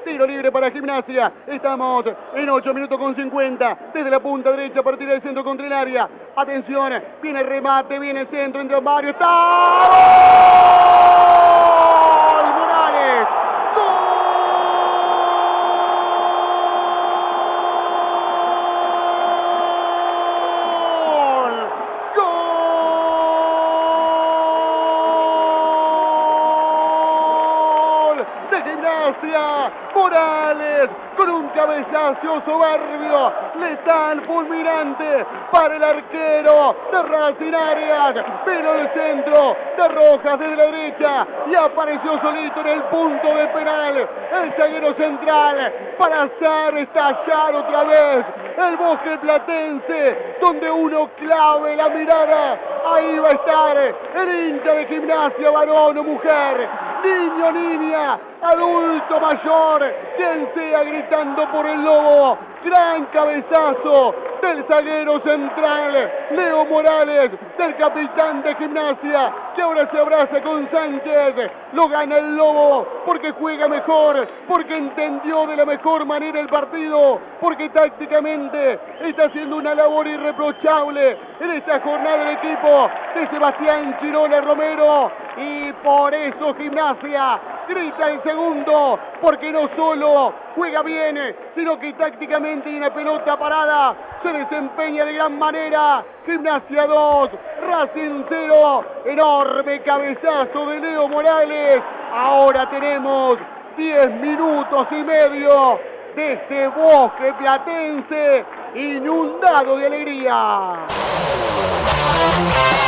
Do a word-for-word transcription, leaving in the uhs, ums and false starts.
Tiro libre para Gimnasia. Estamos en ocho minutos con cincuenta. Desde la punta derecha, a partir del centro contra el área. Atención, viene el remate, viene el centro, entra Mario. ¡Está! ¡Gol! ¡Morales! Morales con un cabezazo soberbio, letal, fulminante para el arquero de Racing Arias, pero el centro de Rojas desde la derecha y apareció solito en el punto de penal el zaguero central para hacer estallar otra vez el bosque platense, donde uno clave la mirada, ahí va a estar el hincha de Gimnasia, varón o mujer, niño, niña, adulto, mayor, quien sea, gritando por el lobo. Gran cabezazo del zaguero central Leo Morales, del capitán de Gimnasia, que ahora se abraza con Sánchez. Lo gana el lobo porque juega mejor, porque entendió de la mejor manera el partido, porque tácticamente está haciendo una labor irreprochable en esta jornada del equipo de Sebastián Chirola Romero, y por eso Gimnasia grita el segundo, porque no solo juega bien, sino que tácticamente y en la pelota parada se desempeña de gran manera. Gimnasia dos, Racing cero, enorme cabezazo de Leo Morales. Ahora tenemos diez minutos y medio de este bosque platense inundado de alegría.